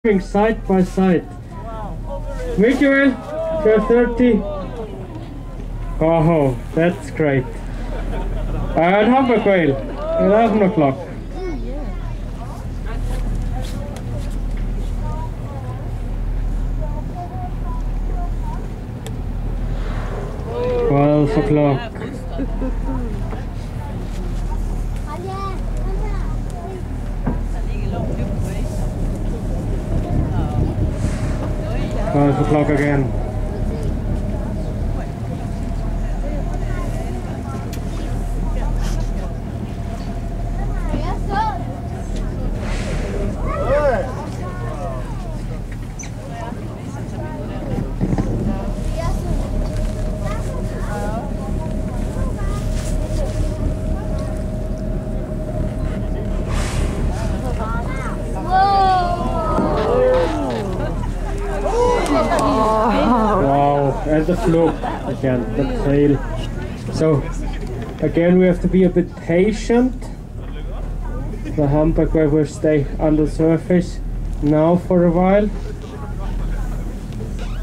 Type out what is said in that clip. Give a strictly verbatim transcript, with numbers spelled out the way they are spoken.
side by side. Miguel, twelve thirty. Oh, that's great. And Hamburg Whale, eleven o'clock. twelve o'clock. twelve o'clock again. And the float again, the tail. So again we have to be a bit patient. The humpback whale will stay on the surface now for a while.